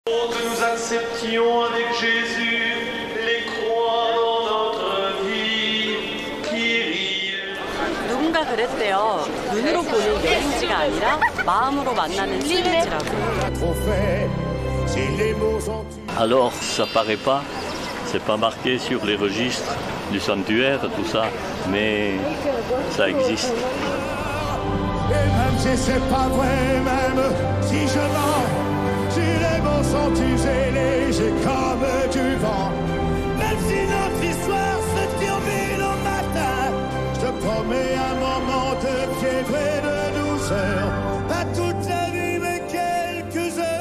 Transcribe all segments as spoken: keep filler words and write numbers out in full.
Nous acceptions avec Jésus les croix dans notre vie. Kyrie. 누군가 그랬대요. 눈으로 보는 여행지가 아니라 마음으로 만나는 스테이지라고. Alors, ça paraît pas, c'est pas marqué sur les registres du sanctuaire, tout ça, mais ça existe. Et même si c'est pas vrai, même si je mens, si les mots sont usés, légers comme du vent, même si notre histoire se termine au matin, je te promets un moment de fièvre et de douceur, pas toute la vie mais quelques heures.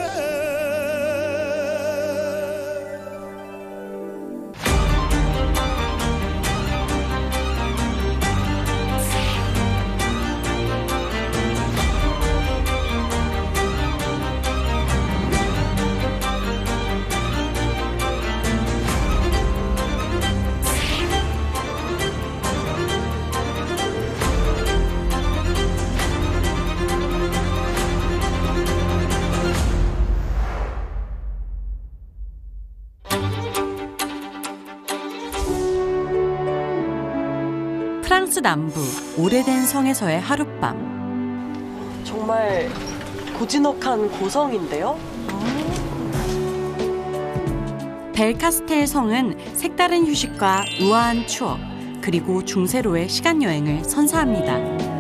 프랑스 남부 오래된 성에서의 하룻밤. 정말 고즈넉한 고성인데요. 벨카스텔 성은 색다른 휴식과 우아한 추억, 그리고 중세로의 시간 여행을 선사합니다.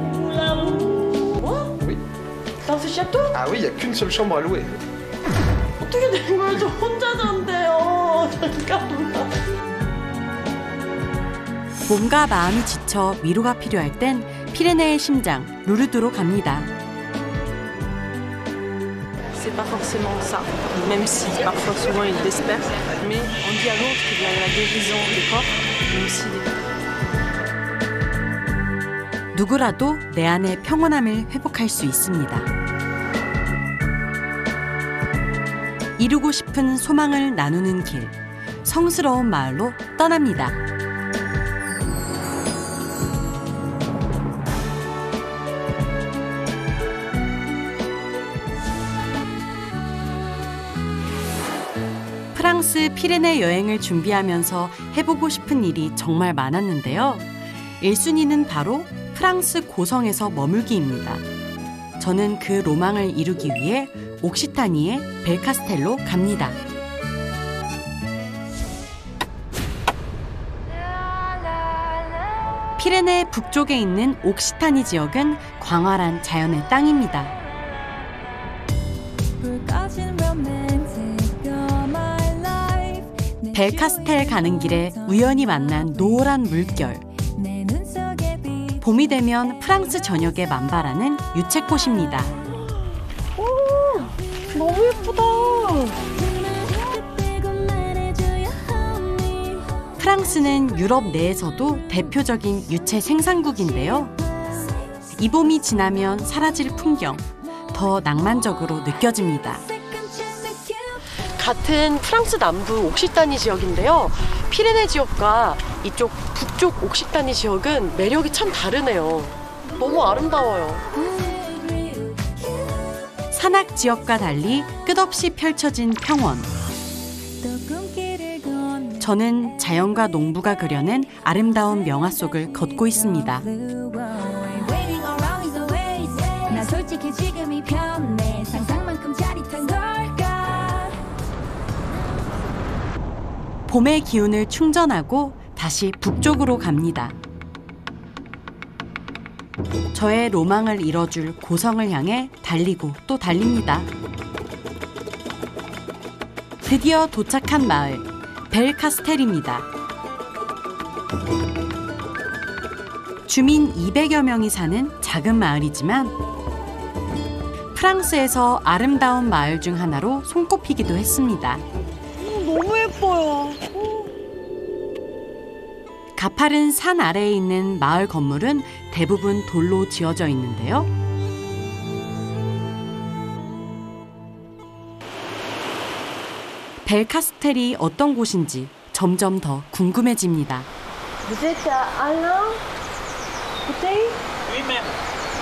Dans ce château? Ah oui, il n'y a qu'une seule chambre à louer. 어떻게 된 거예요? 저 혼자 잔대요. 잠깐만. 몸과 마음이 지쳐 위로가 필요할 땐 피레네의 심장 루르드로 갑니다. C'est pas forcément ça, même si parfois souvent il désespère, mais on dit à l'autre qu'il y a la guérison des corps, mais aussi des... 누구라도 내 안의 평온함을 회복할 수 있습니다. 이루고 싶은 소망을 나누는 길, 성스러운 마을로 떠납니다. 프랑스 피레네 여행을 준비하면서 해보고 싶은 일이 정말 많았는데요. 일 순위는 바로 프랑스 고성에서 머물기입니다. 저는 그 로망을 이루기 위해 옥시타니의 벨카스텔로 갑니다. 피레네 북쪽에 있는 옥시타니 지역은 광활한 자연의 땅입니다. 벨카스텔 가는 길에 우연히 만난 노란 물결. 봄이 되면 프랑스 전역에 만발하는 유채꽃입니다. 오, 너무 예쁘다. 프랑스는 유럽 내에서도 대표적인 유채 생산국인데요. 이 봄이 지나면 사라질 풍경, 더 낭만적으로 느껴집니다. 같은 프랑스 남부 옥시타니 지역인데요. 피레네 지역과 이쪽 북쪽 옥시타니 지역은 매력이 참 다르네요. 너무 아름다워요. 산악 지역과 달리 끝없이 펼쳐진 평원. 저는 자연과 농부가 그려낸 아름다운 명화 속을 걷고 있습니다. 봄의 기운을 충전하고 다시 북쪽으로 갑니다. 저의 로망을 이뤄줄 고성을 향해 달리고 또 달립니다. 드디어 도착한 마을, 벨카스텔입니다. 주민 이백여 명이 사는 작은 마을이지만 프랑스에서 아름다운 마을 중 하나로 손꼽히기도 했습니다. 너무 예뻐요. 가파른 산 아래에 있는 마을 건물은 대부분 돌로 지어져 있는데요. 벨카스텔이 어떤 곳인지 점점 더 궁금해집니다. Vous êtes Alain Bouteille? Oui-même.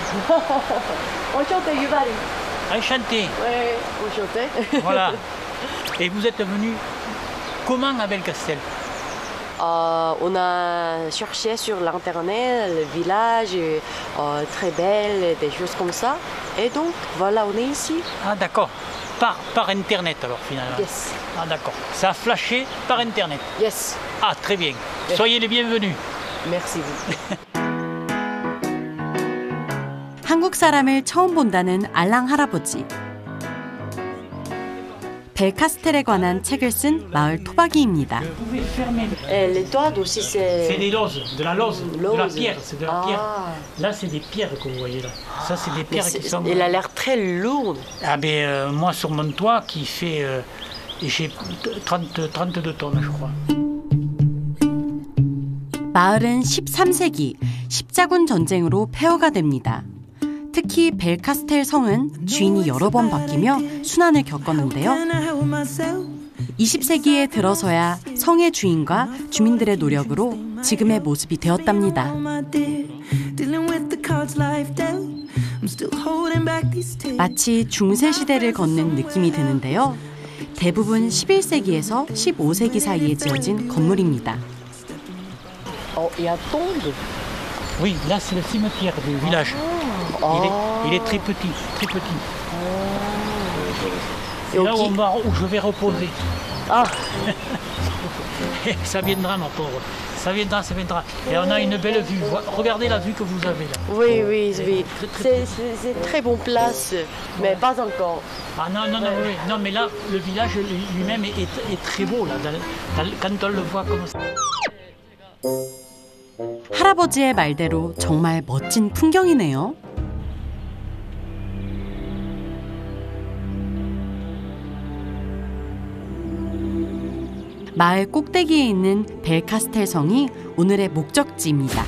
Enchanté, Yubari. Enchanté. Oui, enchanté. Voilà. Et vous êtes venu comment à Belcastel? Euh, on a cherché sur l'internet le village euh, très belle, des choses comme ça. Et donc, voilà, on est ici. Ah d'accord. Par, par internet alors finalement. Yes. Ah d'accord. Ça a flashé par internet. Yes. Ah très bien. Yes. Soyez les bienvenus. Merci beaucoup. 한국 사람을 처음 본다는 알랑 할아버지. 벨카스텔에 관한 책을 쓴 마을 토박이입니다. Et les toits aussi, c'est... C'est des lozes, de la lose, de la Lose. pierre, c'est de la Ah. pierre. Là c'est des pierres que vous voyez là. Ça c'est des Mais pierres qui c'est- sont. il a l'air très lourd. Ah ben euh, moi sur mon toit qui fait euh, j'ai trente, trente-deux tonnes je crois. 마을은 십삼 세기 십자군 전쟁으로 폐허가 됩니다. 특히 벨카스텔 성은 주인이 여러 번 바뀌며 순환을 겪었는데요. 이십 세기에 들어서야 성의 주인과 주민들의 노력으로 지금의 모습이 되었답니다. 마치 중세 시대를 걷는 느낌이 드는데요. 대부분 십일 세기에서 십오 세기 사이에 지어진 건물입니다. Oh, il y a tombe. Oui, là c'est le cimetière du village. Il est, il est très petit, très petit. C'est là où, on va- où je vais reposer. Ah, Ça viendra ma pauvre. Ça viendra, ça viendra. Et on a une belle vue. Vo- Regardez la vue que vous avez là. oui, oui, oui. Très, très, C'est c'est- c'est très bonne place, mais pas encore. Ah non, non, non, oui, non, mais là, le village lui-même est, est- est très beau là. dans- dans- quand on le voit comme ça. 할아버지의 말대로 정말 멋진 풍경이네요. 마을 꼭대기에 있는 벨카스텔 성이 오늘의 목적지입니다.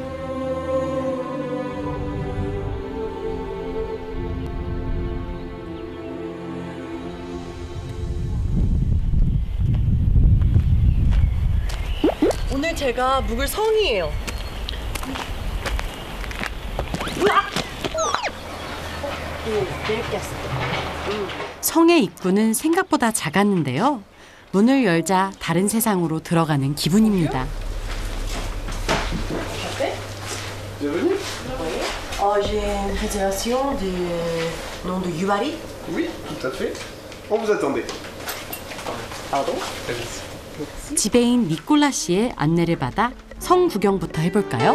오늘 제가 묵을 성이에요. 성의 입구는 생각보다 작았는데요. 문을 열자 다른 세상으로 들어가는 기분입니다. Oh, j'ai une réservation du nom de Yuvari. Oui, tout à fait. On vous attendait. Pardon? 지배인 니콜라 씨의 안내를 받아 성 구경부터 해볼까요?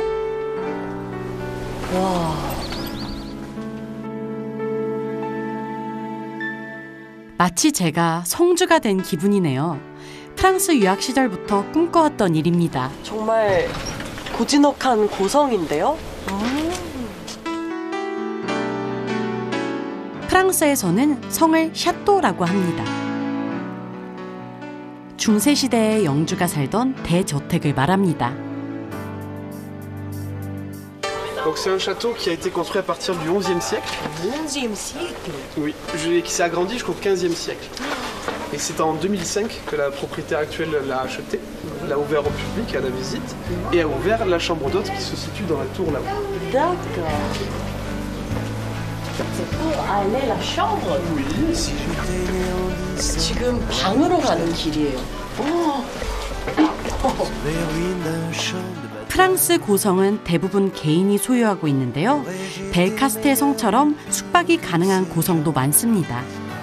마치 제가 성주가 된 기분이네요. 프랑스 유학 시절부터 꿈꿔왔던 일입니다. 정말 고즈넉한 고성인데요. 프랑스에서는 성을 샤또라고 합니다. 중세시대에 영주가 살던 대저택을 말합니다. Donc c'est un château qui a été construit à partir du onzième siècle. onzième siècle. Oui, je- qui s'est agrandi jusqu'au quinzième siècle. Et c'est en deux mille cinq que la propriétaire actuelle l'a acheté, l'a ouvert au public à la visite et a ouvert la chambre d'hôte qui se situe dans la tour là-haut. D'accord. C'est pour aller la chambre. Oui, si 지금 방으로 가는 길이에요. 프랑스 고성은 대부분 개인이 소유하고 있는데요. 벨카스텔 성처럼 숙박이 가능한 고성도 많습니다.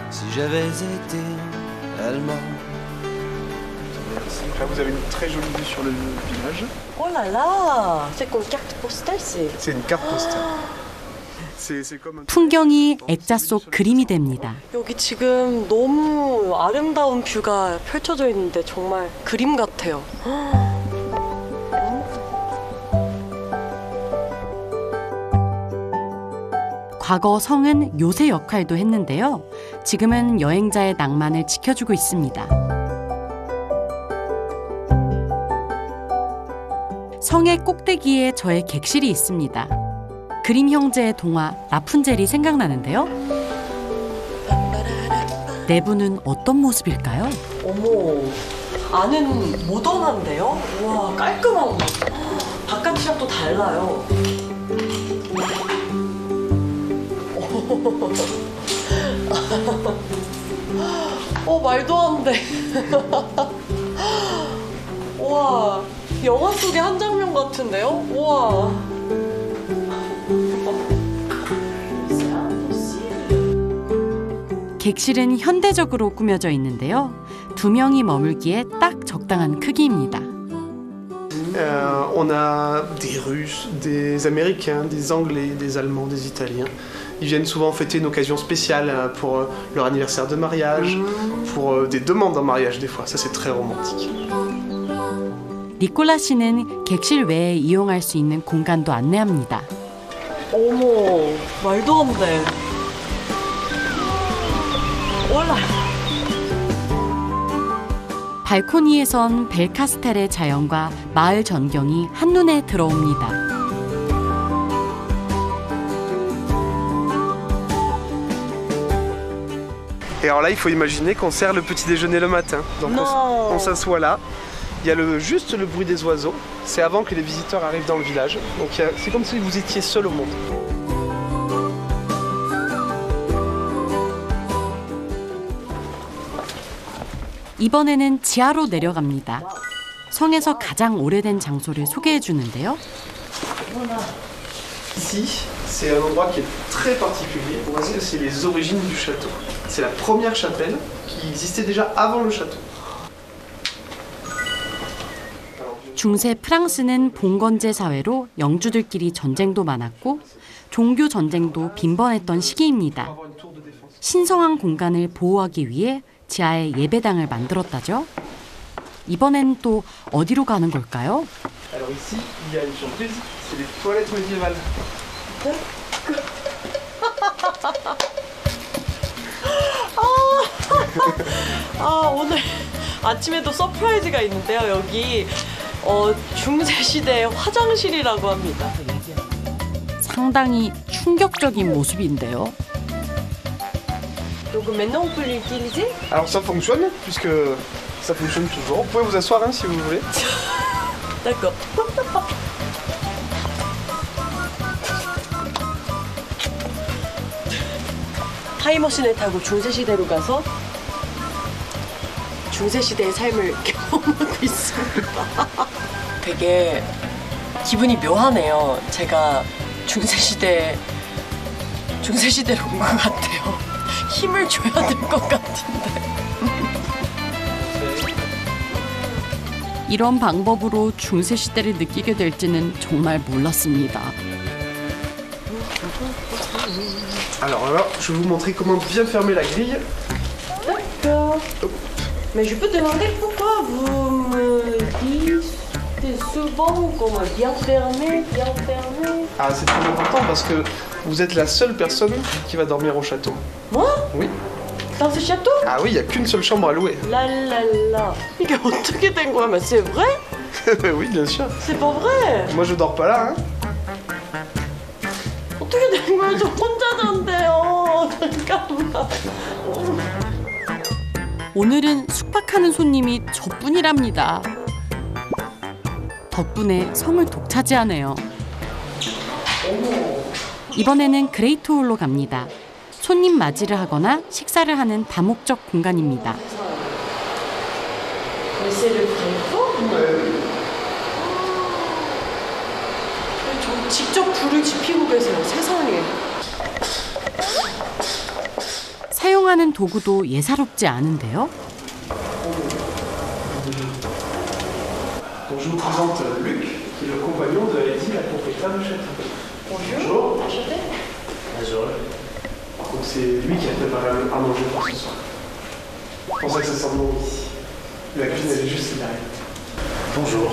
Là, vous avez une très jolie vue sur le village. Oh là là, c'est comme carte postale, c'est. C'est une carte postale. C'est c'est comme un... 풍경이 액자 속 그림이 됩니다. 여기 지금 너무 아름다운 뷰가 펼쳐져 있는데 정말 그림 같아요. 과거 성은 요새 역할도 했는데요. 지금은 여행자의 낭만을 지켜주고 있습니다. 성의 꼭대기에 저의 객실이 있습니다. 그림 형제의 동화 라푼젤이 생각나는데요. 내부는 어떤 모습일까요? 어머, 안은 모던한데요? 우와, 깔끔하고 바깥이랑 또 달라요. 어, 말도 안 돼. 우와, 영화 속의 한 장면 같은데요? 우와. 객실은 현대적으로 꾸며져 있는데요. 두 명이 머물기에 딱 적당한 크기입니다. Euh, on a des Russes, des Américains, des Anglais, des Allemands, des Italiens. Ils viennent souvent fêter une occasion spéciale pour leur anniversaire de mariage, pour des demandes en mariage des fois. Ça, c'est très romantique. 니콜라 씨는 객실 외에 이용할 수 있는 공간도 안내합니다. 어머, 말도 안 돼. 올라. 발코니에선 벨카스텔의 자연과 마을 전경이 한눈에 들어옵니다. Et alors là, il faut imaginer qu'on sert le petit déjeuner le matin. Donc non. on, on s'assoit là. Il y a le, juste le bruit des oiseaux. C'est avant que les visiteurs arrivent dans le village. Donc c'est comme si vous étiez seul au monde. 이번에는 지하로 내려갑니다. 성에서 가장 오래된 장소를 소개해 주는데요. Ici, c'est un endroit qui est très particulier parce que c'est les origines du château. C'est la première chapelle qui existait déjà avant le château. 중세 프랑스는 봉건제 사회로 영주들끼리 전쟁도 많았고 종교 전쟁도 빈번했던 시기입니다. 신성한 공간을 보호하기 위해 지하에 예배당을 만들었다죠. 이번엔 또 어디로 가는 걸까요? Alors ici, il y a une surprise, c'est les toilettes médiévales. 아, 오늘 아침에도 서프라이즈가 있는데요. 여기 어, 중세시대의 화장실이라고 합니다. 상당히 충격적인 모습인데요. Donc maintenant on peut l'utiliser? Alors ça fonctionne, puisque ça fonctionne toujours. Vous pouvez vous asseoir hein, si vous voulez. D'accord. 타임머신을 타고 중세시대로 가서 중세시대의 삶을 경험하고 있습니다. 되게 기분이 묘하네요. 제가 중세시대, 중세시대로 온 것 같아요. 힘을 줘야 될 것 같은데. 이런 방법으로 중세시대를 느끼게 될지는 정말 몰랐습니다. Alors là, je vais vous montrer comment bien fermer la grille. D'accord. Mais je peux demander pourquoi vous me dites souvent comment bien fermer, bien fermer. Ah, c'est très important parce que vous êtes la seule personne qui va dormir au château. Moi? Oui. Dans ce château? Ah oui, il n'y a qu'une seule chambre à louer. Là là là. 이게 어떻게 된 거야? Mais c'est vrai? Oui, bien sûr. C'est pas vrai. Moi, je dors pas là, hein. 어떻게 된 거야? 저 혼자 잔대요. 잠깐만. 오늘은 숙박하는 손님이 저뿐이랍니다. 덕분에 성을 독차지하네요. 이번에는 그레이트홀로 갑니다. 손님 맞이를 하거나 식사를 하는 다목적 공간입니다. 저 직접 불을 지피고 계세요. 세상에. 사용하는 도구도 예사롭지 않은데요. Donc je vous présente Luc, qui est le compagnon de Heidi, la propriétaire du château. Bonjour. Bonjour. Bonjour. Donc c'est lui qui a préparé à manger pour ce soir. C'est pour ça que ça sent bon ici. La cuisine elle est juste derrière. Bonjour.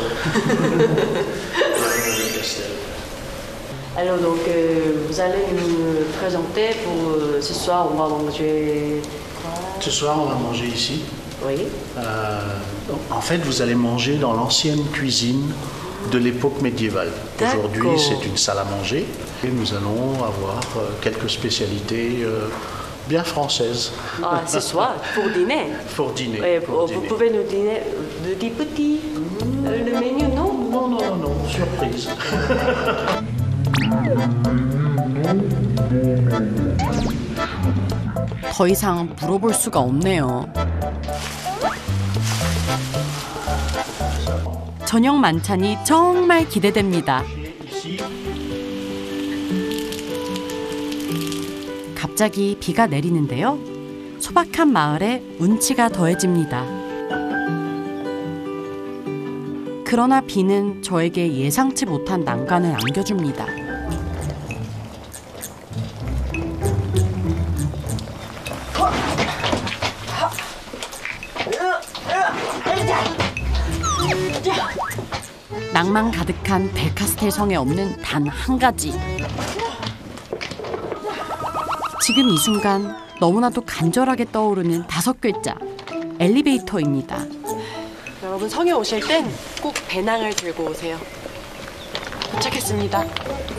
Alors donc euh, vous allez nous présenter pour euh, ce soir on va manger. Ce soir on va manger ici. Oui. Euh, en fait vous allez manger dans l'ancienne cuisine de l'époque médiévale. Aujourd'hui c'est une salle à manger et nous allons avoir euh, quelques spécialités euh, bien françaises. Ah, ce soir pour dîner. Pour dîner. Oui, pour vous dîner. pouvez nous dîner de des petits euh, le menu non? Non non non surprise. 더 이상 물어볼 수가 없네요. 저녁 만찬이 정말 기대됩니다. 갑자기 비가 내리는데요. 소박한 마을에 운치가 더해집니다. 그러나 비는 저에게 예상치 못한 난관을 안겨줍니다. 낭만 가득한 벨카스텔 성에 없는 단 한 가지. 지금 이 순간 너무나도 간절하게 떠오르는 다섯 글자. 엘리베이터입니다. 여러분 성에 오실 땐 꼭 배낭을 들고 오세요. 도착했습니다.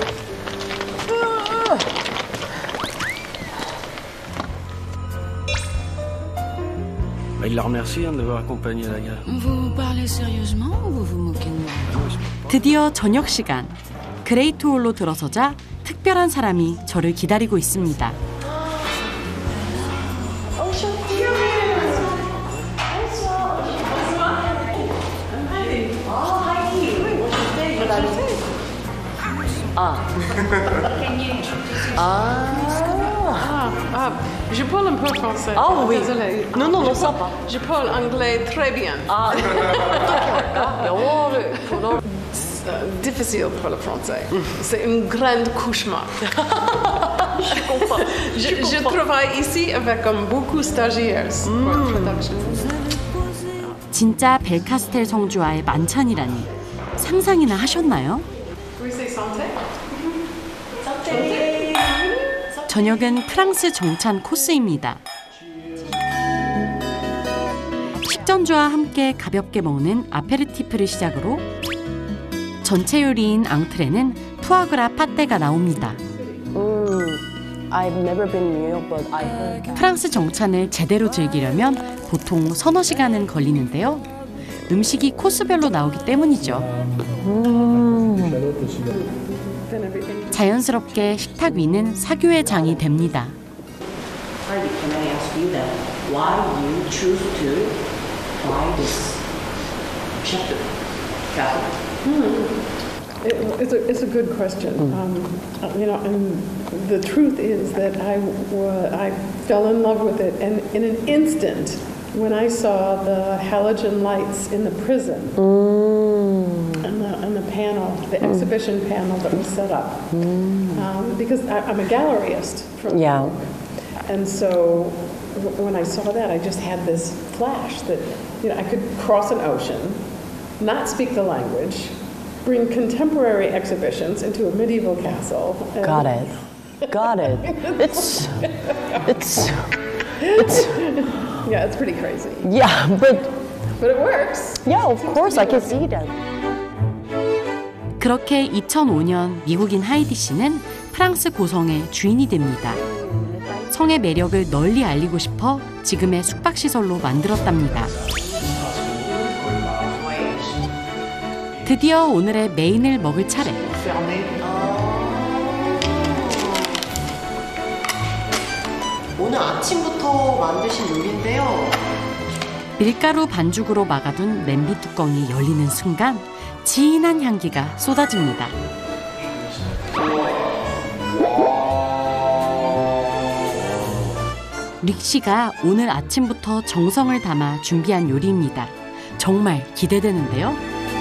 Il l'a remercié de l'avoir accompagné à la gare. Vous parlez sérieusement ou vous vous moquez de moi? 드디어 저녁 시간. 그레이트 홀로 들어서자 특별한 사람이 저를 기다리고 있습니다. 아. Ah, ah, je parle un peu français. Ah oui. Désolée. Non, non, non, ça va. Je parle anglais très bien. 아, 어떻게 할까? 영어를 불어. Difficile pour le français. C'est un grand cauchemar. Je comprends. Je, je travaille ici avec um, beaucoup de stagiaires. 진짜 벨카스텔 성주와의 만찬이라니 상상이나 하셨나요? 저녁은 프랑스 정찬 코스입니다. 식전주와 함께 가볍게 먹는 아페르티프를 시작으로 전체 요리인 앙트레는 푸아그라 파떼가 나옵니다. I've never been New York, but I heard that. 프랑스 정찬을 제대로 즐기려면 보통 서너 시간은 걸리는데요. 음식이 코스별로 나오기 때문이죠. 자연스럽게 식탁 위는 사교의 장이 됩니다. Can I ask you that? Why you choose to buy this chapter? It, it's, a, it's a good question. Um, you know, and the truth is that I, uh, I fell in love with it, and in an instant, when I saw the halogen lights in the prison, mm. and, the, and the panel, the mm. exhibition panel that was set up, mm. um, because I, I'm a galleryist from yeah. New York, and so w- when I saw that, I just had this flash that you know I could cross an ocean, not speak the language, bring contemporary exhibitions into a medieval castle. And Got it. Got it. It's, it's, it's. Yeah, it's pretty crazy. Yeah, but. But it works. Yeah, of course, I can see that. 그렇게 이천오 년 미국인 하이디 씨는 프랑스 고성의 주인이 됩니다. 성의 매력을 널리 알리고 싶어 지금의 숙박시설로 만들었답니다. 드디어 오늘의 메인을 먹을 차례. 오늘 아침부터 만드신 요리인데요. 밀가루 반죽으로 막아둔 냄비 뚜껑이 열리는 순간 진한 향기가 쏟아집니다. 릭 씨가 오늘 아침부터 정성을 담아 준비한 요리입니다. 정말 기대되는데요.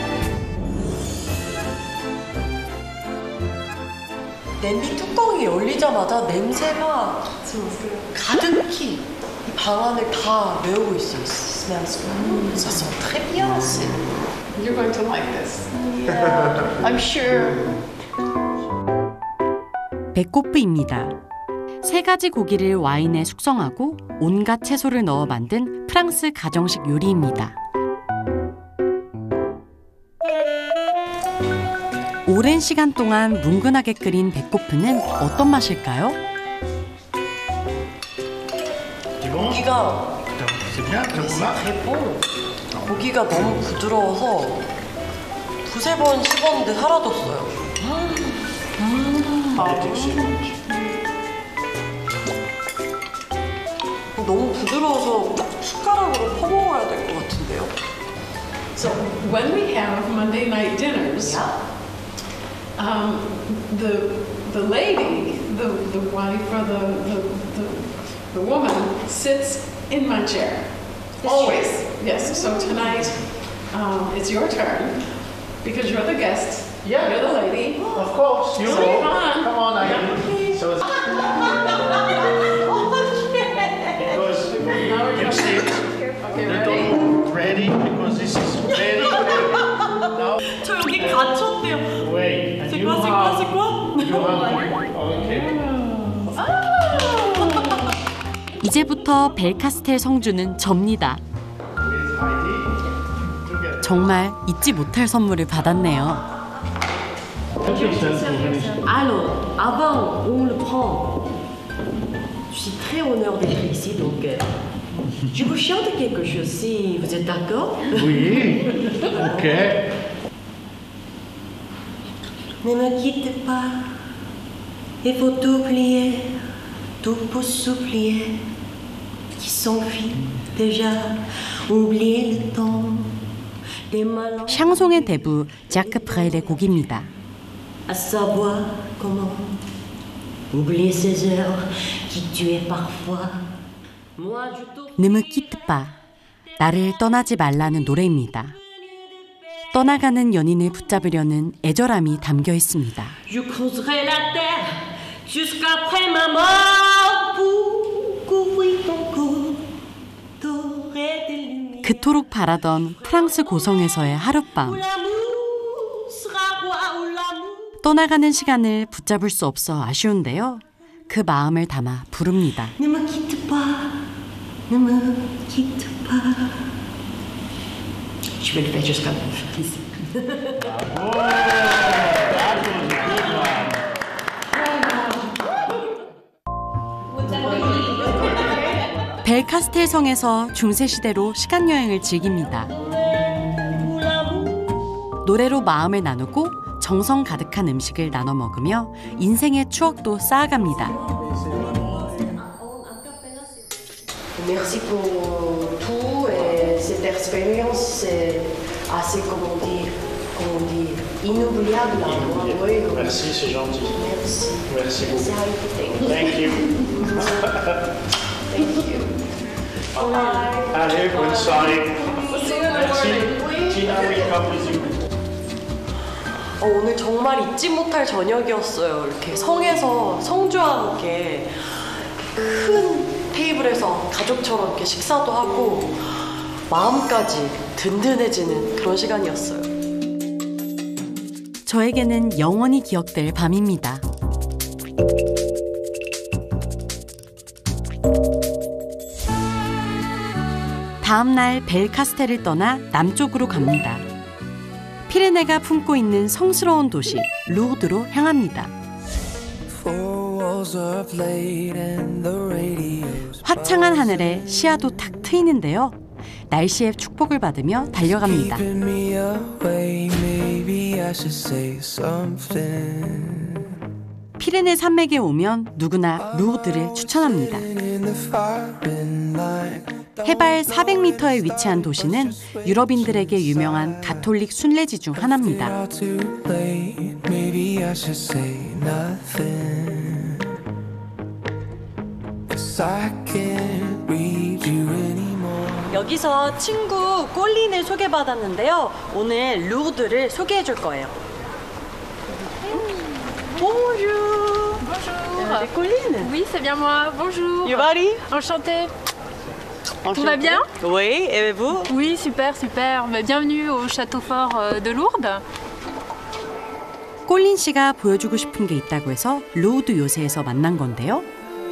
냄비 뚜껑이 열리자마자 냄새가 가득히 이 방 안을 다 메우고 있어요. Smells. Ça sent très bien. You're going to like this. Yeah, I'm sure. 배코프입니다. 세 가지 고기를 와인에 숙성하고 온갖 채소를 넣어 만든 프랑스 가정식 요리입니다. 오랜 시간 동안 뭉근하게 끓인 배코프는 어떤 맛일까요? 고기가 고기가 너무 부드러워서 두세 번 씹었는데 사라졌어요. 음. 너무 부드러워서 숟가락으로 퍼먹어야 될 것 같은데요. So when we have Monday night dinners, um, the the lady, the, the wife or the, the, the, the woman sits in my chair. This Always. Chair. Yes. So tonight, um, it's your turn because you're the guest. Yeah. You're the lady. Of course. You so go. Come on. Come on, Ivy. Okay. So it's because now you see. Okay, ready? Ready? Because this is very, very. Now. 저 여기 갇혔대요. Wait. And C'est you quoi, c'est quoi, c'est quoi? You have. Okay. 이제부터 벨카스텔 성주는 접니다. 정말 잊지 못할 선물을 받았네요. Alors, avant, on le prend. Je suis très honneur d'être ici, donc euh, je vous chante quelque chose si vous êtes d'accord. Oui. Ok. Ne me quitte pas, il faut oublier, tout pour s'oublier, qui s'enfuit déjà, oublier le temps. 샹송의 대부 자크 프렐의 곡입니다. À savoir comment oublier ces heures qui tuaient parfois. 느무 키트빠, 나를 떠나지 말라는 노래입니다. 떠나가는 연인을 붙잡으려는 애절함이 담겨 있습니다. Je creuserai la terre jusqu'après ma mort pour couvrir ton corps. T'aurais des lumières. 그토록 바라던 프랑스 고성에서의 하룻밤. 떠나가는 시간을 붙잡을 수 없어 아쉬운데요. 그 마음을 담아 부릅니다. Ne me quitte pas, ne me quitte pas. Je vais le faire jusqu'à mon fils. 벨카스텔 성에서 중세시대로 시간여행을 즐깁니다. 노래로 마음을 나누고 정성 가득한 음식을 나눠 먹으며 인생의 추억도 쌓아갑니다. Merci pour tout et cette expérience c'est assez comment dire comment dire inoubliable. Oui. Merci, c'est gentil. Merci. Merci beaucoup. Thank you. Thank you. Allez, bonne soirée. Merci. Tina will come with you. 어, 오늘 정말 잊지 못할 저녁이었어요. 이렇게 성에서 성주와 함께 큰 테이블에서 가족처럼 이렇게 식사도 하고 마음까지 든든해지는 그런 시간이었어요. 저에게는 영원히 기억될 밤입니다. 다음 날 벨카스텔을 떠나 남쪽으로 갑니다. 피레네가 품고 있는 성스러운 도시 루르드로 향합니다. 화창한 하늘에 시야도 탁 트이는데요. 날씨의 축복을 받으며 달려갑니다. 피레네 산맥에 오면 누구나 루르드를 추천합니다. 해발 사백 미터에 위치한 도시는 유럽인들에게 유명한 가톨릭 순례지 중 하나입니다. 여기서 친구 꼴린을 소개받았는데요. 오늘 루르드를 소개해 줄 거예요. Bonjour. Bonjour. C'est Colline? Oui, c'est bien moi. Bonjour. Yubari? Enchantée. Enchantée. Tout va bien? Oui, et vous? Oui, super, super. Bienvenue au château fort de Lourdes. 꼴린 씨가 보여주고 싶은 게 있다고 해서 루르드 요새에서 만난 건데요.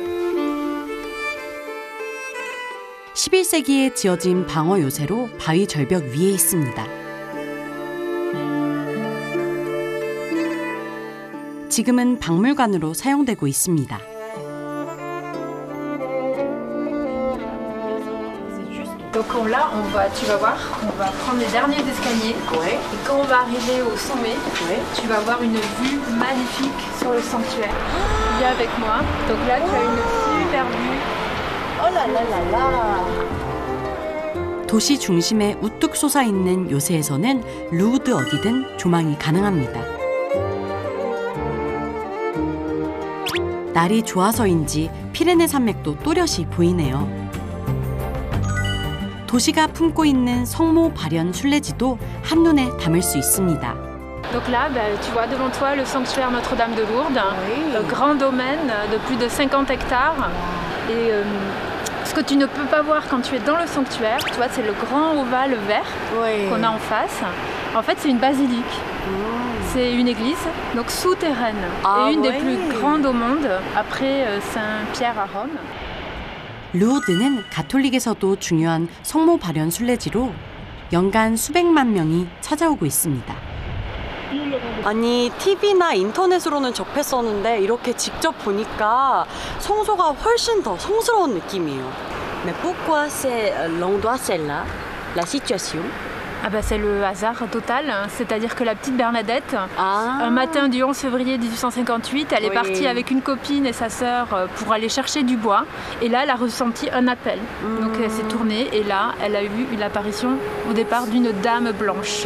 십일 세기에 지어진 방어 요새로 바위 절벽 위에 있습니다. 지금은 박물관으로 사용되고 있습니다. Donc là, on va, tu vas voir, on va prendre les derniers escaliers. Ouais. Et quand on va arriver au sommet, ouais. tu vas avoir une vue magnifique sur le sanctuaire. Viens avec moi. Donc là, tu as une super vue. Oh là là là là. 도시 중심에 우뚝 솟아있는 요새에서는 루우드 어디든 조망이 가능합니다. 날이 좋아서인지 피레네 산맥도 또렷이 보이네요. 도시가 품고 있는 성모 발현 순례지도 한눈에 담을 수 있습니다. Donc là, bah, tu vois devant toi le sanctuaire Notre-Dame de Lourdes, oui. Un grand domaine de plus de cinquante hectares. Et euh, ce que tu ne peux pas voir quand tu es dans le sanctuaire, tu vois, c'est le grand ovale vert oui. qu'on a en face. En fait, c'est une basilique. Mmh. C'est une église, donc souterraine, ah, et une oui. des plus grandes au monde, après euh, Saint-Pierre à Rome. 루우드는 가톨릭에서도 중요한 성모 발현 순례지로 연간 수백만 명이 찾아오고 있습니다. 아니 티비나 인터넷으로는 접했었는데 이렇게 직접 보니까 성소가 훨씬 더 성스러운 느낌이에요. Mais pourquoi c'est l'endroit celle-là, la situation? Ah bah c'est le hasard total, c'est-à-dire que la petite Bernadette, ah. un matin du onze février mille huit cent cinquante-huit, elle oui. est partie avec une copine et sa sœur pour aller chercher du bois. Et là, elle a ressenti un appel. Mmh. Donc elle s'est tournée et là, elle a eu l'apparition au départ d'une dame blanche.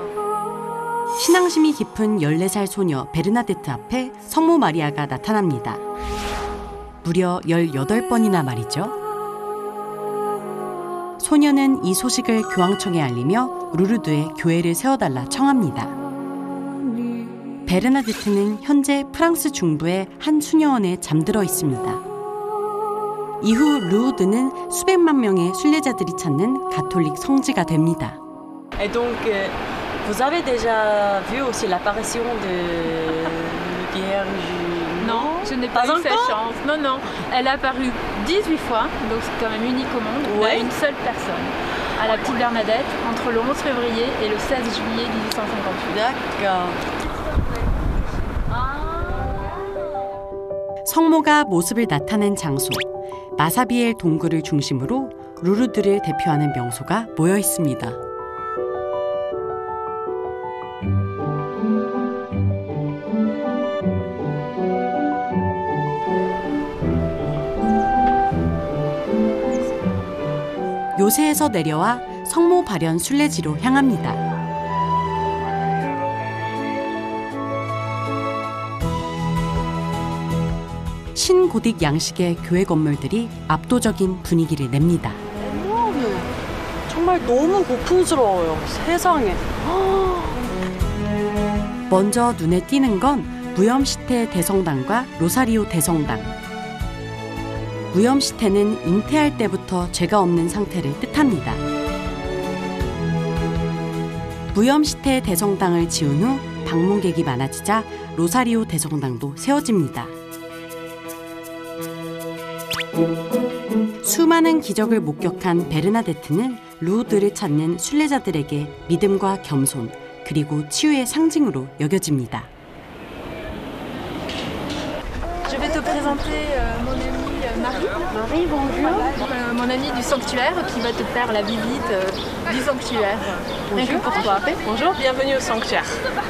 신앙심이 깊은 열네 살 소녀 베르나데트 앞에 성모 마리아가 나타납니다. 무려 열여덟 번이나 말이죠. 소녀는 이 소식을 교황청에 알리며 루르드에 교회를 세워달라 청합니다. 베르나데트는 현재 프랑스 중부의 한 수녀원에 잠들어 있습니다. 이후 루르드는 수백만 명의 순례자들이 찾는 가톨릭 성지가 됩니다. Et donc, vous avez déjà vu aussi l'apparition de Vierge? Non, je n'ai pas, pas eu cette chance. Non, non. Elle a apparu dix-huit fois, donc c'est quand même unique au monde, ouais. à une seule personne, à la petite Bernadette, entre le onze février et le seize juillet mille huit cent cinquante-huit. D'accord. 성모가 모습을 나타낸 장소, 마사비엘 동굴을 중심으로 루르드를 대표하는 명소가 모여 있습니다. 요새에서 내려와 성모 발현 순례지로 향합니다. 신고딕 양식의 교회 건물들이 압도적인 분위기를 냅니다. 정말 너무 고풍스러워요. 세상에. 먼저 눈에 띄는 건 무염시테 대성당과 로사리오 대성당. 무염시테는 잉태할 때부터 죄가 없는 상태를 뜻합니다. 무염시테 대성당을 지은 후 방문객이 많아지자 로사리오 대성당도 세워집니다. 수많은 기적을 목격한 베르나데트는 루우드를 찾는 순례자들에게 믿음과 겸손, 그리고 치유의 상징으로 여겨집니다. Je vais te présenter mon amie Marie. Marie, bonjour. Mon amie du sanctuaire qui va te faire la visite du sanctuaire. Rien que pour toi. Bonjour, bienvenue au sanctuaire.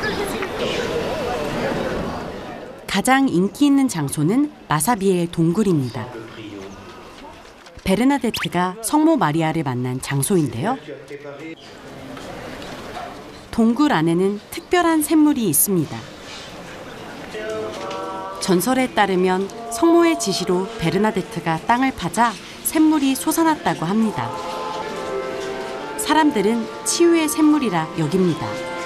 가장 인기 있는 장소는 마사비엘 동굴입니다. 베르나데트가 성모 마리아를 만난 장소인데요. 동굴 안에는 특별한 샘물이 있습니다. 전설에 따르면 성모의 지시로 베르나데트가 땅을 파자 샘물이 솟아났다고 합니다. 사람들은 치유의 샘물이라 여깁니다.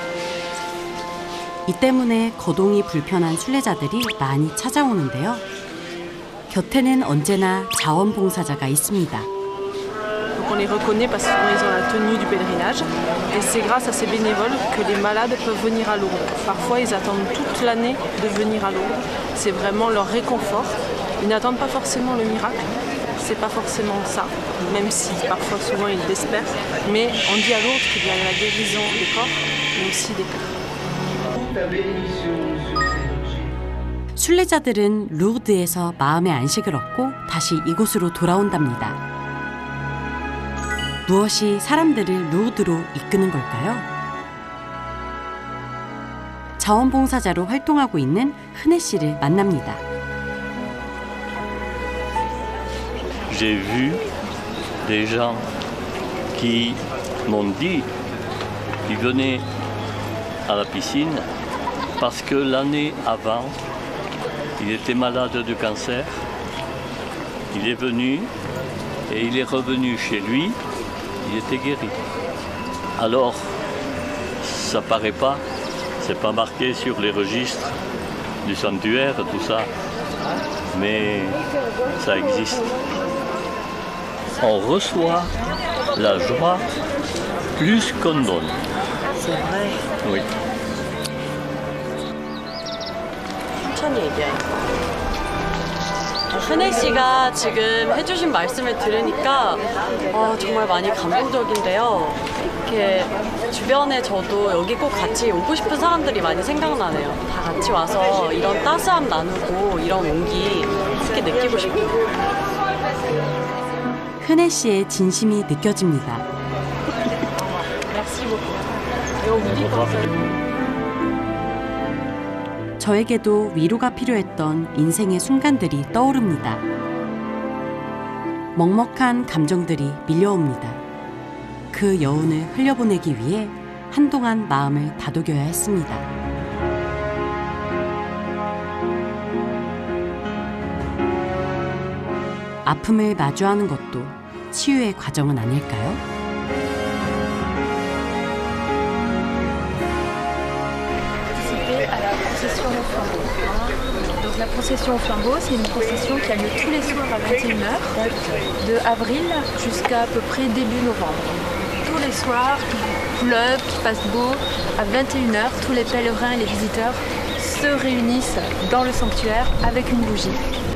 이 때문에 거동이 불편한 순례자들이 많이 찾아오는데요. 곁에는 언제나 자원봉사자가 있습니다. On les reconnaît parce qu'ils ont la tenue du pèlerinage et c'est grâce à ces bénévoles que les malades peuvent venir à Lourdes. Parfois ils attendent toute l'année de venir à Lourdes. C'est vraiment leur réconfort. Ils n'attendent pas forcément le miracle, c'est pas forcément ça, même si parfois souvent ils l'espèrent. Mais on dit à Lourdes qu'il y a la guérison des corps, mais aussi des cœurs. 순례자들은 루르드에서 마음의 안식을 얻고 다시 이곳으로 돌아온답니다. 무엇이 사람들을 루르드로 이끄는 걸까요? 자원봉사자로 활동하고 있는 흔혜 씨를 만납니다. J'ai vu des gens qui m'ont dit qu'ils venaient à la piscine parce que l'année avant, il était malade de cancer. Il est venu et il est revenu chez lui, il était guéri. Alors, ça paraît pas, c'est pas marqué sur les registres du sanctuaire, tout ça, mais ça existe. On reçoit la joie plus qu'on donne. C'est vrai. Oui. 천천히 얘기해. 흔혜 씨가 지금 해주신 말씀을 들으니까 어, 정말 많이 감동적인데요. 이렇게 주변에 저도 여기 꼭 같이 오고 싶은 사람들이 많이 생각나네요. 다 같이 와서 이런 따스함 나누고 이런 온기 함께 느끼고 싶어요. 흔혜 씨의 진심이 느껴집니다. 저에게도 위로가 필요했던 인생의 순간들이 떠오릅니다. 먹먹한 감정들이 밀려옵니다. 그 여운을 흘려보내기 위해 한동안 마음을 다독여야 했습니다. 아픔을 마주하는 것도 치유의 과정은 아닐까요? À la procession au flambeau. Donc la procession au flambeau, c'est une procession qui a lieu tous les soirs à vingt et une heures, de avril jusqu'à à peu près début novembre. Tous les soirs, qu'il pleuve, qu'il fasse beau, à vingt et une heures, tous les pèlerins et les visiteurs se réunissent dans le sanctuaire avec une bougie.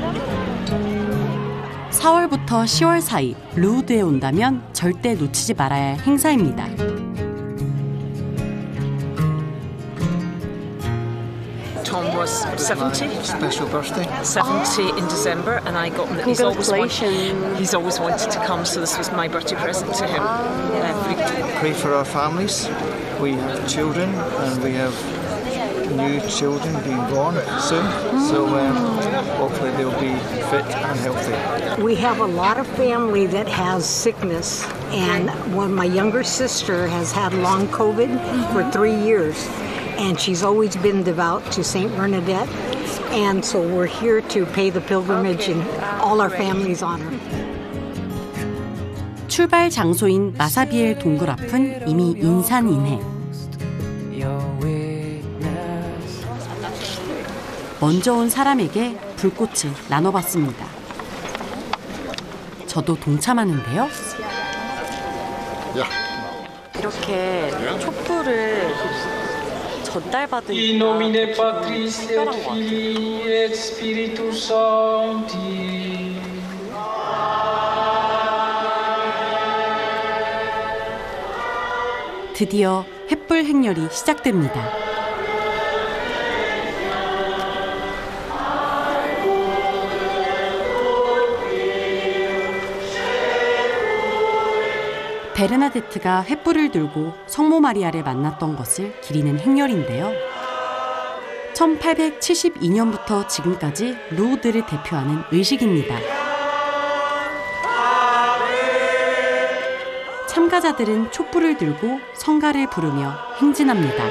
사월부터 시월 사이 루우드에 온다면 절대 놓치지 말아야 할 행사입니다. Tom was seventy. Special birthday. seventy in December, and I got him that he's always, wanted, he's always wanted to come, so this was my birthday present to him. Every Pray for our families. We have children, and we have new children being born soon, so um, hopefully they'll be fit and healthy. We have a lot of family that has sickness, and when my younger sister has had long COVID for three years. And she's always been devout to Saint Bernadette, and so we're here to pay the pilgrimage in all our family's honor. 출발 장소인 마사비엘 동굴 앞은 이미 인산인해. 먼저 온 사람에게 불꽃을 나눠봤습니다. 저도 동참하는데요. 이렇게 촛불을 전달받은 In nomine Patris et Filii et Spiritus Sancti. 드디어 횃불 행렬이 시작됩니다. 베르나데트가 횃불을 들고 성모 마리아를 만났던 것을 기리는 행렬인데요. 천팔백칠십이 년부터 지금까지 루우드를 대표하는 의식입니다. 참가자들은 촛불을 들고 성가를 부르며 행진합니다.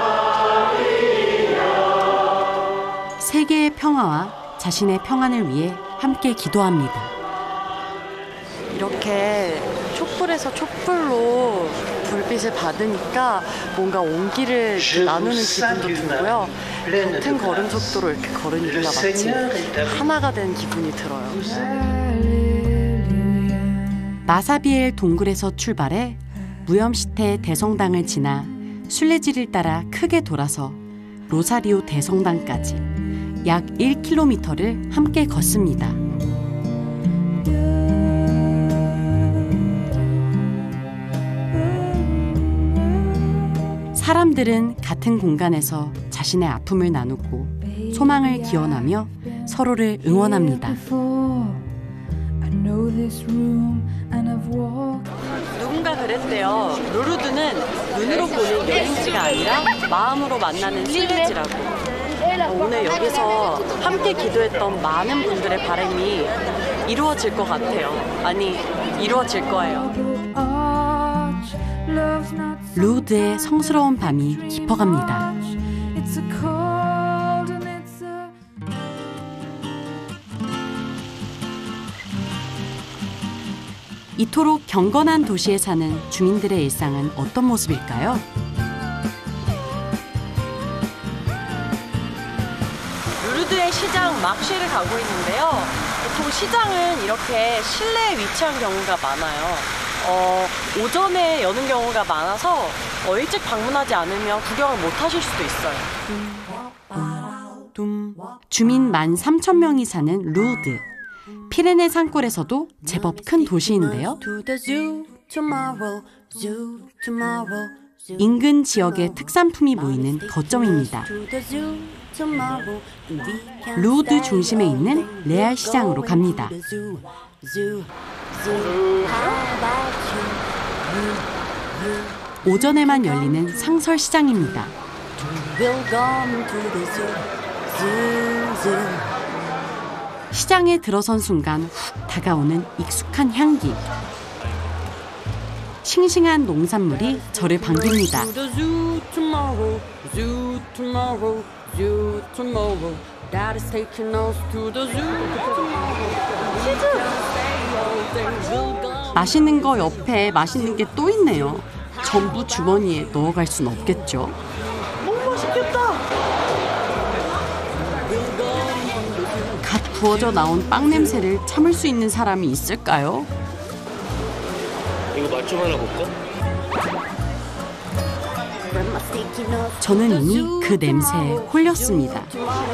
세계의 평화와 자신의 평안을 위해 함께 기도합니다. 이렇게 촛불에서 촛불로 불빛을 받으니까 뭔가 온기를 나누는 기분도 들고요. 같은 걸음 속도로 이렇게 걸으니까 마치 하나가 된 기분이 들어요. 마사비엘 동굴에서 출발해 무염시테 대성당을 지나 순례지를 따라 크게 돌아서 로사리오 대성당까지 약 일 킬로미터를 함께 걷습니다. 사람들은 같은 공간에서 자신의 아픔을 나누고 소망을 기원하며 서로를 응원합니다. 누군가 그랬대요. 루르드는 눈으로 보는 여행지가 아니라 마음으로 만나는 순례지라고. 어, 오늘 여기서 함께 기도했던 많은 분들의 바람이 이루어질 것 같아요. 아니, 이루어질 거예요. 루드의 성스러운 밤이 깊어갑니다. 이토록 경건한 도시에 사는 주민들의 일상은 어떤 모습일까요? 루르드의 시장 막시를 가고 있는데요. 보통 시장은 이렇게 실내에 위치한 경우가 많아요. 어, 오전에 여는 경우가 많아서 어, 일찍 방문하지 않으면 구경을 못 하실 수도 있어요. 주민 만 삼천 명이 사는 루르드. 피레네 산골에서도 제법 큰 도시인데요. 인근 지역의 특산품이 모이는 거점입니다. 루드 중심에 있는 레알 시장으로 갑니다. 오전에만 열리는 상설 시장입니다. 시장에 들어선 순간 훅 다가오는 익숙한 향기. 싱싱한 농산물이 저를 반깁니다. 맛있는 거 옆에 맛있는 게 또 있네요. 전부 주머니에 넣어갈 순 없겠죠. 너무 맛있겠다. 갓 구워져 나온 빵 냄새를 참을 수 있는 사람이 있을까요? 이거 맛 좀 하나 볼까? 저는 이미 그 냄새에 홀렸습니다.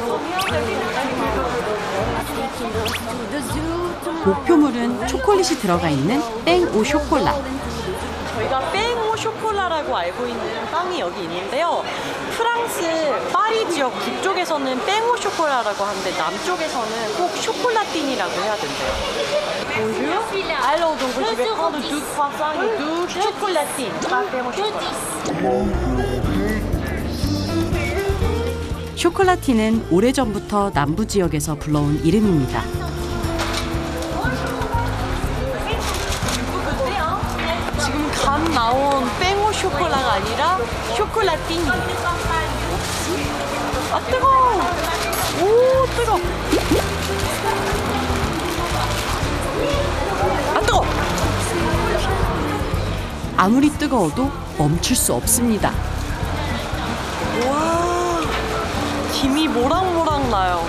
목표물은 초콜릿이 들어가 있는 뺑오 쇼콜라. 저희가 뺑오 쇼콜라라고 알고 있는 빵이 여기 있는데요. 프랑스 파리 지역 북쪽에서는 뺑오 쇼콜라라고 하는데 남쪽에서는 꼭 쇼콜라틴이라고 해야 된대요. Bonjour. Alors donc je vais prendre deux croissants et deux chocolatines. Pas 뺑오 쇼콜라. 쇼콜라틴은 오래전부터 남부 지역에서 불러온 이름입니다. 지금 갓 나온 뺑오 쇼콜라가 아니라 쇼콜라틴. 아 뜨거워. 오 뜨거워. 아 뜨거워. 아무리 뜨거워도 멈출 수 없습니다. 와 김이 모락모락 나요.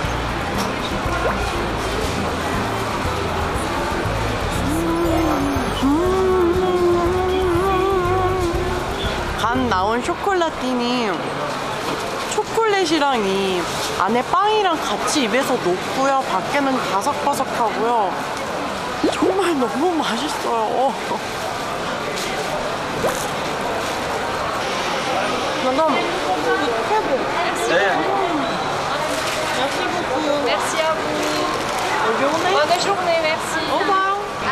갓 나온 쇼콜라틴이 초콜릿이랑 이 안에 빵이랑 같이 입에서 녹고요. 밖에는 바삭바삭하고요. 정말 너무 맛있어요. madame, très bon. Merci beaucoup. Merci à vous. Bonne journée. Bonne journée, merci. Au revoir.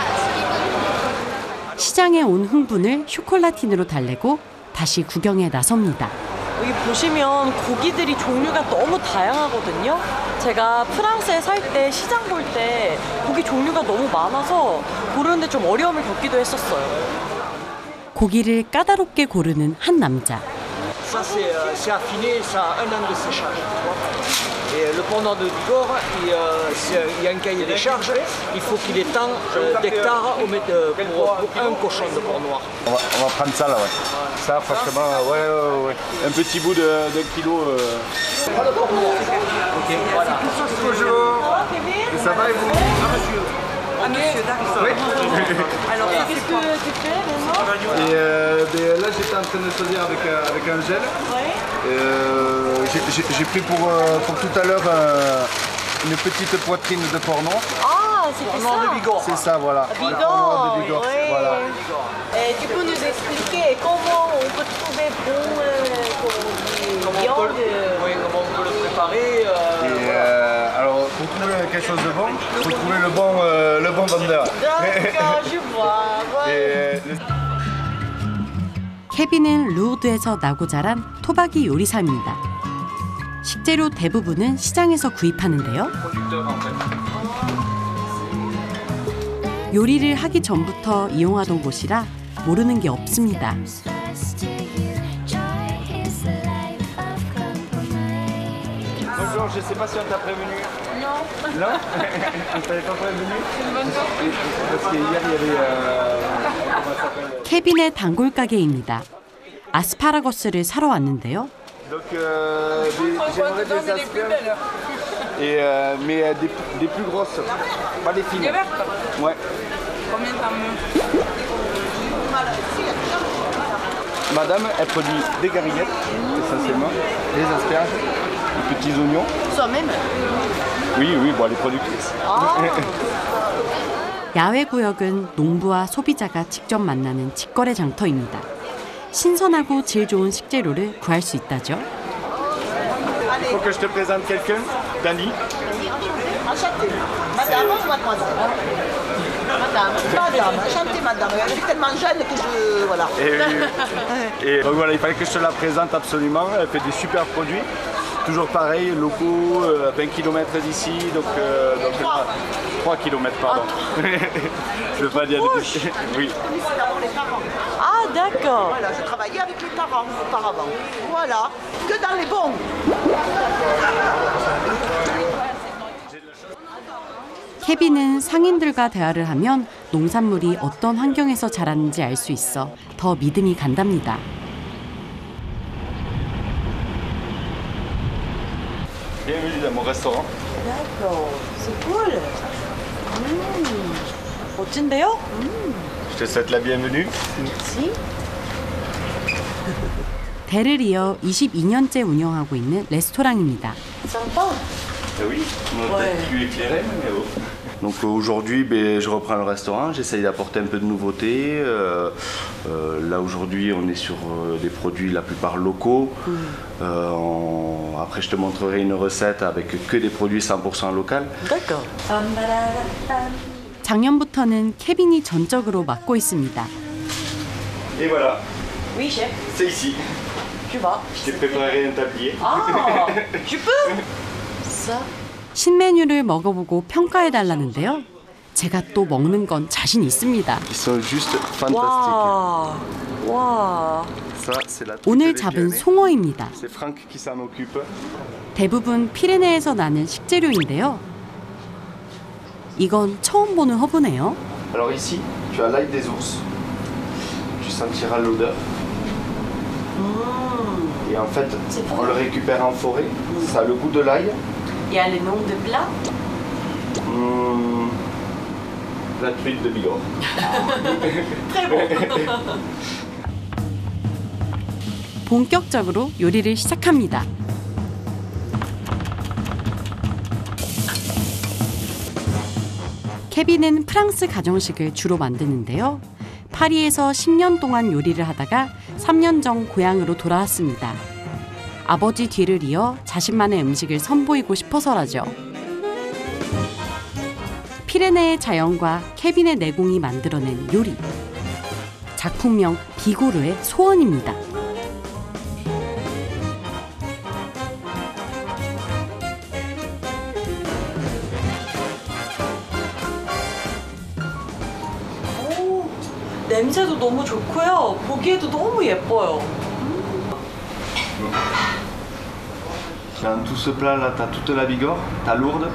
시장에 온 흥분을 쇼콜라틴으로 달래고 다시 구경에 나섭니다. 여기 보시면 고기들이 종류가 너무 다양하거든요. 제가 프랑스에 살 때 시장 볼 때 고기 종류가 너무 많아서 고르는데 좀 어려움을 겪기도 했었어요. 고기를 까다롭게 고르는 한 남자. Ça c'est euh, affiné, ça a un an de séchage. Et le pendant de Bigorre, il, euh, il y a un cahier des charges, il faut qu'il ait tant euh, d'hectares pour, pour un cochon de porc noir. On va, on va prendre ça là, ouais. Ça franchement, ouais, ouais, ouais. Un petit bout d'un kilo. Euh... Ok, voilà. Bonjour. Ça va et vous? Ah monsieur. Ah monsieur, d'accord. Oui. Alors qu'est-ce que tu fais maintenant? Et euh, ben, là j'étais en train de choisir avec, euh, avec un gel. Ouais. Euh, j'ai pris pour, euh, pour tout à l'heure euh, une petite poitrine de porc noir. Ah, c'était ça. de Bigorre. C'est ça, voilà. Bigorre, le porc noir de Bigorre. Oui. Voilà. Et tu peux nous expliquer comment on peut trouver bon euh, viande? Oui, comment on peut le préparer. Euh, Et, euh, alors pour trouver quelque chose de bon, il faut trouver le bon, euh, le bon vendeur. D'accord, je vois. Et, le... 케빈은 루드에서 나고 자란 토박이 요리사입니다. 식재료 대부분은 시장에서 구입하는데요. 요리를 하기 전부터 이용하던 곳이라 모르는 게 없습니다. Bonjour, je sais pas si on t'a prévenu. Non. Non? On t'avait pas prévenu? C'est une bonne chose. Parce qu'hier, il y avait... Euh, comment ça s'appelle? 케빈의 단골 가게입니다. 아스파라거스를 사러 왔는데요. Donc, euh, des, j'aimerais des asperges. Et, euh, mais euh, des, des plus grosses, pas les fines. Des vertes? Ouais. Combien t'en veux? Madame, elle produit des garinettes, essentiellement, des asperges, des petits oignons. Soi-même? Oui, oui, bon, les productrices. 야외 구역은 농부와 소비자가 직접 만나는 직거래 장터입니다. 신선하고 질 좋은 식재료를 구할 수 있다죠. Faut que je te présente quelqu'un, Dani. Enchantée. Madame ou mademoiselle? Madame. Madame. Enchantée, madame. Elle est tellement jeune que je... Voilà. Et, et donc voilà, il fallait que je te la présente absolument. Elle fait des super produits. Toujours pareil, locaux, euh, vingt kilomètres d'ici. Donc, euh, donc trois kilomètres, pardon. Je veux pas dire de... Oui. Ah, d'accord. Voilà, je travaillais avec les parents auparavant. Voilà, que dans les bons. 케빈은 상인들과 대화를 하면 농산물이 어떤 환경에서 자랐는지 알 수 있어 더 믿음이 간답니다. Bienvenue dans mon restaurant. D'accord, c'est cool. 음, 멋진데요? 음. Je te souhaite la bienvenue. Merci. 대를 이어 이십이 년째 운영하고 있는 레스토랑입니다. Sympa. Oui, on a peut-être pu éclairer, mais oh. Donc aujourd'hui, ben, je reprends le restaurant, j'essaye d'apporter un peu de nouveauté. Euh, euh, là aujourd'hui, on est sur euh, des produits la plupart locaux. Mm. Euh, on... Après, je te montrerai une recette avec que des produits cent pour cent locaux. D'accord. 작년부터는 케빈이 전적으로 맡고 있습니다. Et voilà. Oui, chef. C'est ici. Tu vas. Je t'ai préparé un tablier. Ah, tu peux? Ça. 신메뉴를 먹어보고 평가해달라는데요. 제가 또 먹는 건 자신 있습니다. Ils sont juste fantastiques. 와, 와. Ça, c'est la 오늘 잡은 송어입니다. C'est Franck qui s'en occupe. 대부분 피레네에서 나는 식재료인데요. 이건 처음 보는 허브네요. Alors ici, tu as l'ail des ours. Tu sentiras l'odeur. Mmh. Et en fait, on le récupère en forêt. Mmh. Ça a le goût de l'ail. Il y a les noms de plats. Mmh. La truite de Bigorre. Très bon. 본격적으로 요리를 시작합니다. 케빈은 프랑스 가정식을 주로 만드는데요. 파리에서 십 년 동안 요리를 하다가 삼 년 전 고향으로 돌아왔습니다. 아버지 뒤를 이어 자신만의 음식을 선보이고 싶어서라죠. 피레네의 자연과 케빈의 내공이 만들어낸 요리. 작품명 비고르의 소원입니다. 냄새도 너무 좋고요. 보기에도 너무 예뻐요. Dans tout ce plat là, tu as toute la Bigorre, tu as Lourdes.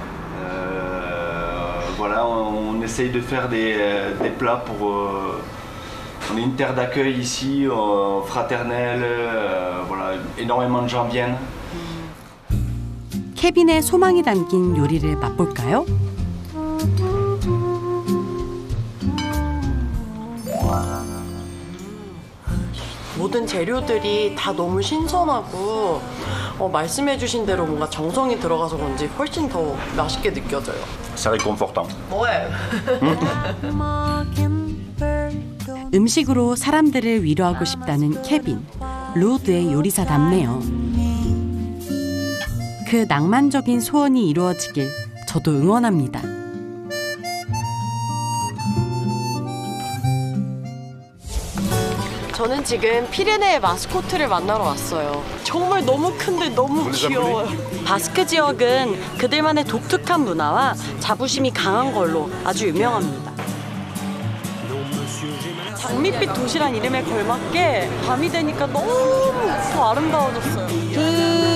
Euh, voilà, on, on essaye de faire des, des plats pour. Euh, on est une terre d'accueil ici, euh, fraternelle. Euh, voilà, énormément de gens viennent. 케빈의 소망이 담긴 요리를 맛볼까요? 모든 재료들이 다 너무 신선하고 어, 말씀해주신 대로 뭔가 정성이 들어가서 그런지 훨씬 더 맛있게 느껴져요. C'est réconfortant. Ouais. 음식으로 사람들을 위로하고 싶다는 케빈, 루드의 요리사답네요. 그 낭만적인 소원이 이루어지길 저도 응원합니다. 저는 지금 피레네의 마스코트를 만나러 왔어요. 정말 너무 큰데 너무 귀여워요. 바스크 지역은 그들만의 독특한 문화와 자부심이 강한 걸로 아주 유명합니다. 장미 장밋빛 도시란 이름에 걸맞게 밤이 되니까 너무 더 아름다워졌어요.